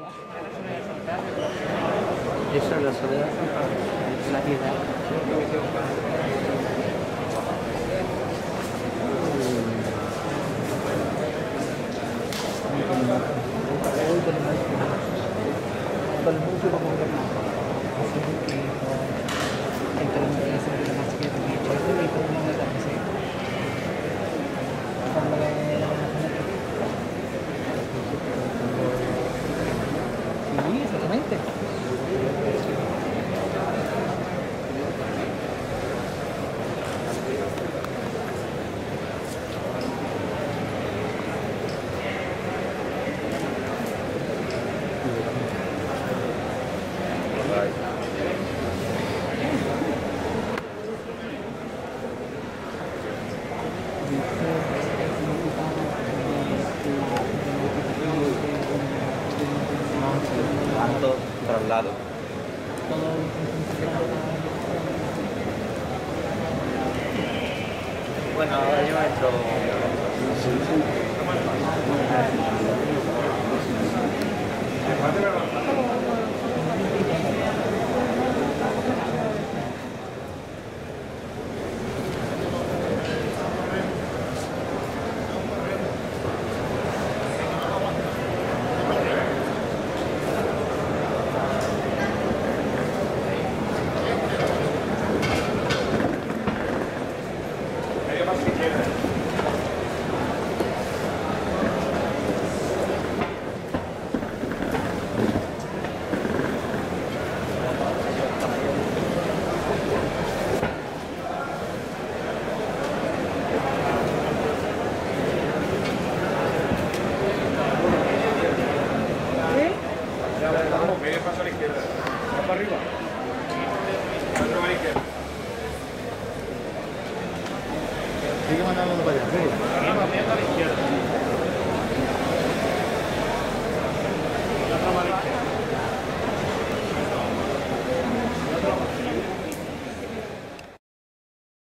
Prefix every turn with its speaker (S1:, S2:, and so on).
S1: Eso es la soledad, la piedad. Sí, exactamente.
S2: Tanto traslado. Bueno, ahora yo entro.
S3: Medio paso a la izquierda. Va para arriba. Otro a la izquierda.
S4: Sigue mandando para allá.